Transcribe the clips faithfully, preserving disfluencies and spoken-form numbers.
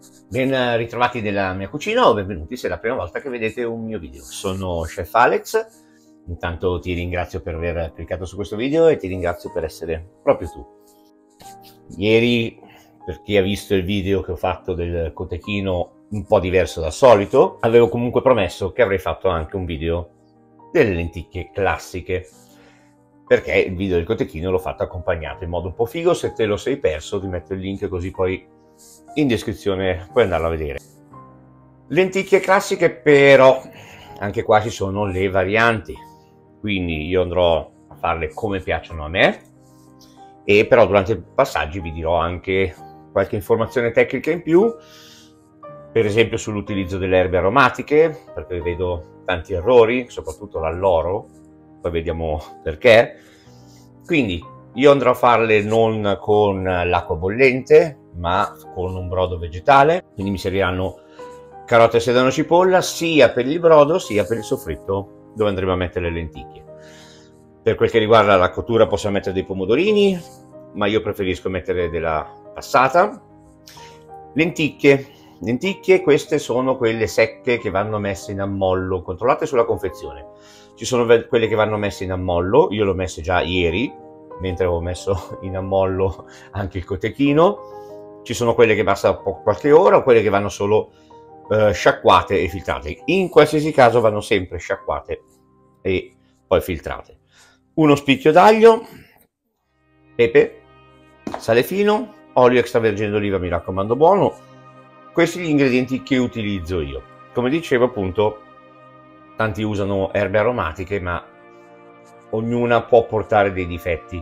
Ben ritrovati nella mia cucina o benvenuti se è la prima volta che vedete un mio video. Sono Chef Alex, intanto ti ringrazio per aver cliccato su questo video e ti ringrazio per essere proprio tu. Ieri, per chi ha visto il video che ho fatto del cotechino un po' diverso dal solito, avevo comunque promesso che avrei fatto anche un video delle lenticchie classiche, perché il video del cotechino l'ho fatto accompagnato in modo un po' figo. Se te lo sei perso ti metto il link così poi in descrizione puoi andarlo a vedere. Lenticchie classiche, però anche qua ci sono le varianti, quindi io andrò a farle come piacciono a me, e però durante i passaggi vi dirò anche qualche informazione tecnica in più, per esempio sull'utilizzo delle erbe aromatiche, perché vedo tanti errori, soprattutto l'alloro, poi vediamo perché. Quindi io andrò a farle non con l'acqua bollente, ma con un brodo vegetale, quindi mi serviranno carote, sedano, cipolla, sia per il brodo sia per il soffritto dove andremo a mettere le lenticchie. Per quel che riguarda la cottura possiamo mettere dei pomodorini, ma io preferisco mettere della passata. Lenticchie, lenticchie queste sono quelle secche che vanno messe in ammollo, controllate sulla confezione. Ci sono quelle che vanno messe in ammollo, io l'ho messe già ieri, mentre avevo messo in ammollo anche il cotechino. Ci sono quelle che basta qualche ora o quelle che vanno solo eh, sciacquate e filtrate. In qualsiasi caso vanno sempre sciacquate e poi filtrate. Uno spicchio d'aglio, pepe, sale fino, olio extravergine d'oliva, mi raccomando buono. Questi gli ingredienti che utilizzo io. Come dicevo appunto, tanti usano erbe aromatiche, ma ognuna può portare dei difetti.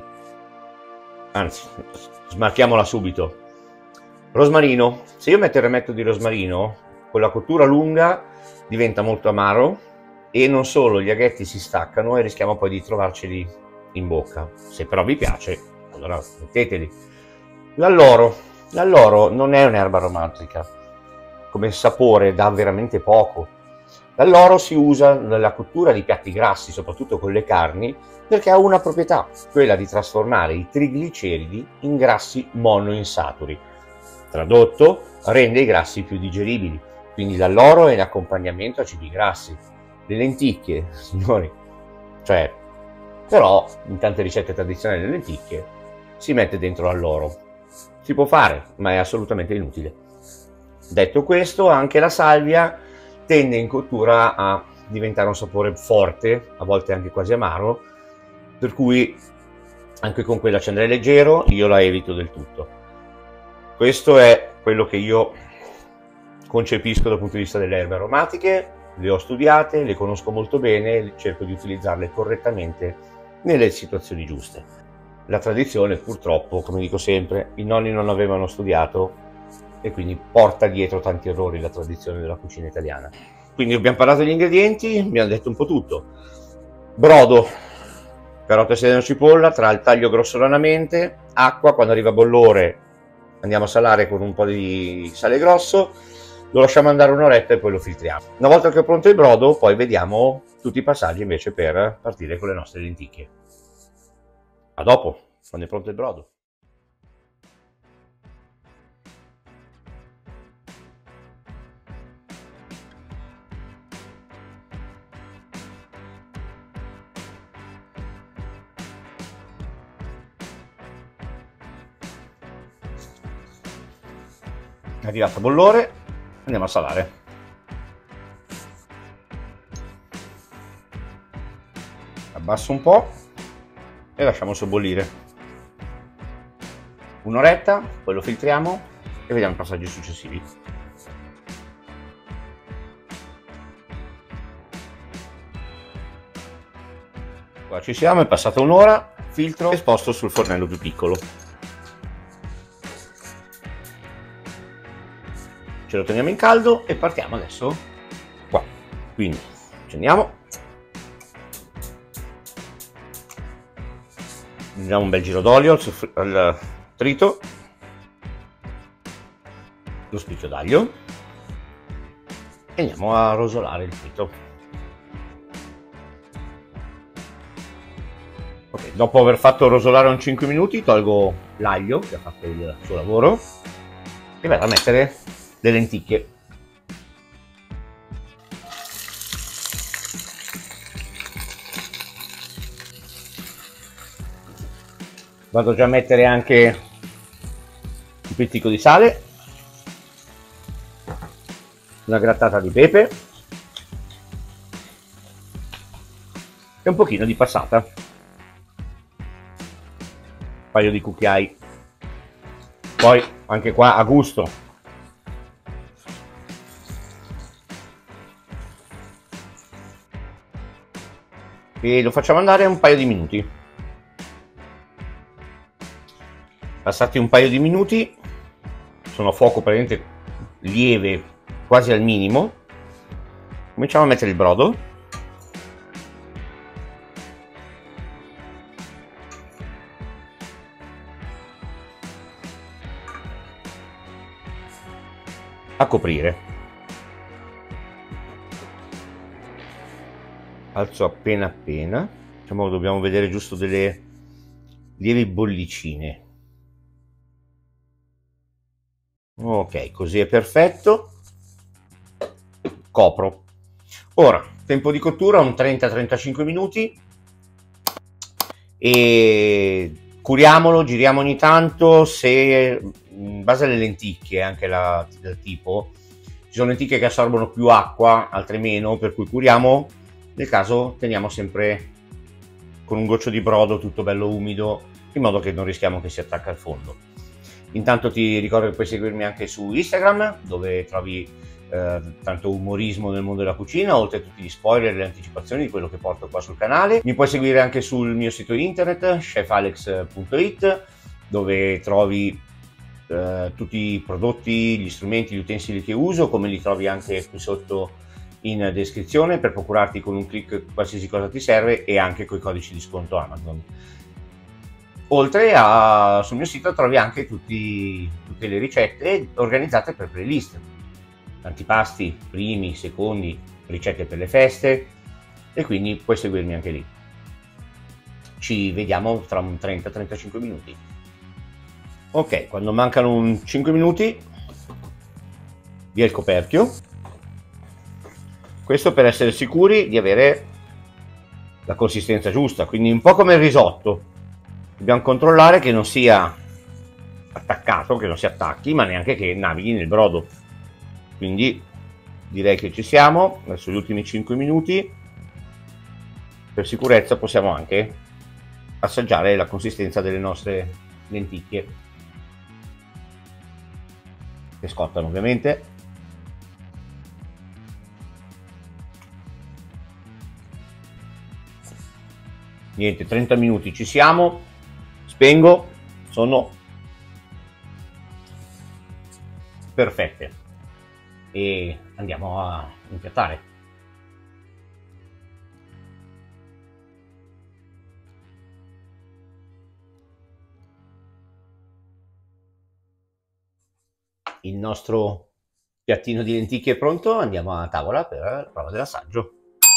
Anzi, smarchiamola subito. Rosmarino. Se io metto il rametto di rosmarino, con la cottura lunga diventa molto amaro e non solo, gli aghetti si staccano e rischiamo poi di trovarceli in bocca. Se però vi piace, allora metteteli. L'alloro. L'alloro non è un'erba aromatica, come sapore dà veramente poco. L'alloro si usa nella cottura di piatti grassi, soprattutto con le carni, perché ha una proprietà, quella di trasformare i trigliceridi in grassi monoinsaturi. Tradotto, rende i grassi più digeribili, quindi l'alloro è in accompagnamento a cibi grassi. Le lenticchie, signori, cioè, però in tante ricette tradizionali le lenticchie si mette dentro l'alloro. Si può fare, ma è assolutamente inutile. Detto questo, anche la salvia tende in cottura a diventare un sapore forte, a volte anche quasi amaro, per cui anche con quella ci andrei leggero, io la evito del tutto. Questo è quello che io concepisco dal punto di vista delle erbe aromatiche, le ho studiate, le conosco molto bene, cerco di utilizzarle correttamente nelle situazioni giuste. La tradizione, purtroppo, come dico sempre, i nonni non avevano studiato e quindi porta dietro tanti errori la tradizione della cucina italiana. Quindi abbiamo parlato degli ingredienti, abbiamo detto un po' tutto. Brodo, carote, sedano, cipolla, tra il taglio grossolanamente, acqua, quando arriva a bollore andiamo a salare con un po' di sale grosso, lo lasciamo andare un'oretta e poi lo filtriamo. Una volta che ho pronto il brodo, poi vediamo tutti i passaggi invece per partire con le nostre lenticchie. A dopo, quando è pronto il brodo. È arrivato a bollore, andiamo a salare. Abbasso un po' e lasciamo sobbollire un'oretta, poi lo filtriamo e vediamo i passaggi successivi. Qua ci siamo, è passata un'ora, filtro e sposto sul fornello più piccolo. Ce lo teniamo in caldo e partiamo adesso qua. Quindi accendiamo, diamo un bel giro d'olio al, al trito, lo spicchio d'aglio e andiamo a rosolare il trito. Ok, dopo aver fatto rosolare un cinque minuti tolgo l'aglio che ha fatto il suo lavoro e vado a mettere le lenticchie. Vado già a mettere anche un pizzico di sale, una grattata di pepe e un pochino di passata, un paio di cucchiai, poi anche qua a gusto. E lo facciamo andare un paio di minuti. Passati un paio di minuti, sono a fuoco praticamente lieve, quasi al minimo, cominciamo a mettere il brodo. A coprire. Alzo appena appena, diciamo, dobbiamo vedere giusto delle lievi bollicine. Ok, così è perfetto. Copro. Ora, tempo di cottura un trenta trentacinque minuti e curiamolo, giriamo ogni tanto. Se in base alle lenticchie, anche la, del tipo, ci sono lenticchie che assorbono più acqua, altre meno, per cui curiamo. Nel caso teniamo sempre con un goccio di brodo tutto bello umido, in modo che non rischiamo che si attacca al fondo. Intanto ti ricordo che puoi seguirmi anche su Instagram, dove trovi eh, tanto umorismo nel mondo della cucina, oltre a tutti gli spoiler e le anticipazioni di quello che porto qua sul canale. Mi puoi seguire anche sul mio sito internet, chef alex punto it, dove trovi eh, tutti i prodotti, gli strumenti, gli utensili che uso, come li trovi anche qui sotto in descrizione, per procurarti con un click qualsiasi cosa ti serve, e anche con i codici di sconto Amazon. Oltre a sul mio sito trovi anche tutti, tutte le ricette organizzate per playlist, antipasti, primi, secondi, ricette per le feste, e quindi puoi seguirmi anche lì. Ci vediamo tra un trenta trentacinque minuti. Ok, quando mancano un cinque minuti, via il coperchio. Questo per essere sicuri di avere la consistenza giusta, quindi un po' come il risotto. Dobbiamo controllare che non sia attaccato, che non si attacchi, ma neanche che navighi nel brodo. Quindi direi che ci siamo, verso gli ultimi cinque minuti. Per sicurezza possiamo anche assaggiare la consistenza delle nostre lenticchie, che scottano ovviamente. Niente, trenta minuti ci siamo. Spengo, sono perfette e andiamo a impiattare. Il nostro piattino di lenticchie è pronto, andiamo a tavola per la prova dell'assaggio.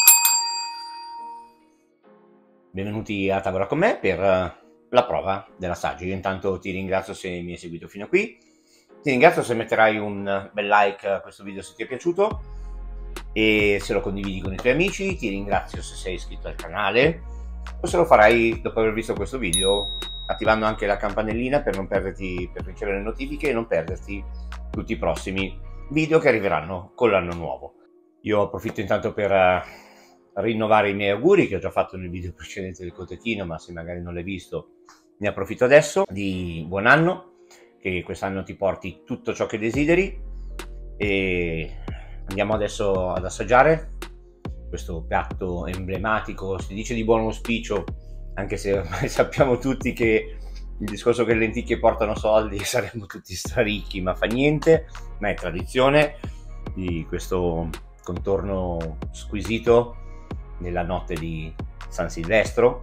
Benvenuti a tavola con me per la prova dell'assaggio. Io intanto ti ringrazio se mi hai seguito fino a qui, ti ringrazio se metterai un bel like a questo video se ti è piaciuto e se lo condividi con i tuoi amici, ti ringrazio se sei iscritto al canale o se lo farai dopo aver visto questo video attivando anche la campanellina per non perderti, per ricevere le notifiche e non perderti tutti i prossimi video che arriveranno con l'anno nuovo. Io approfitto intanto per rinnovare i miei auguri che ho già fatto nel video precedente del cotechino, ma se magari non l'hai visto ne approfitto adesso. Di buon anno, che quest'anno ti porti tutto ciò che desideri, e andiamo adesso ad assaggiare questo piatto emblematico, si dice di buon auspicio, anche se ormai sappiamo tutti che il discorso che le lenticchie portano soldi saremmo tutti straricchi, ma fa niente, ma è tradizione di questo contorno squisito nella notte di San Silvestro.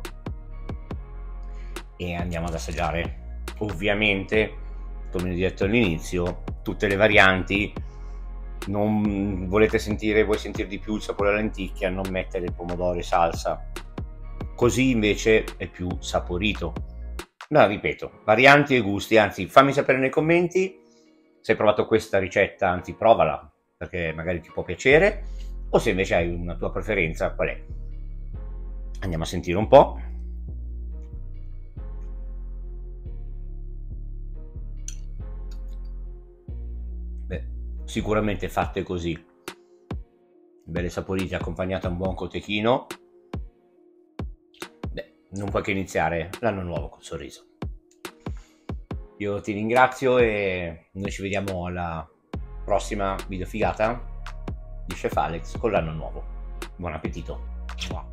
E andiamo ad assaggiare, ovviamente, come ho detto all'inizio, tutte le varianti. Non volete sentire, vuoi sentire di più il sapore della lenticchia, non mettere il pomodoro e salsa, così invece è più saporito. Ma ripeto, varianti e gusti, anzi fammi sapere nei commenti Se hai provato questa ricetta, anzi provala, perché magari ti può piacere, o se invece hai una tua preferenza, qual è? Andiamo a sentire un po'. Beh, sicuramente fatte così, belle saporite, accompagnate a un buon cotechino, beh, non puoi che iniziare l'anno nuovo col sorriso. Io ti ringrazio e noi ci vediamo alla prossima video figata di Chef Alex con l'anno nuovo. Buon appetito!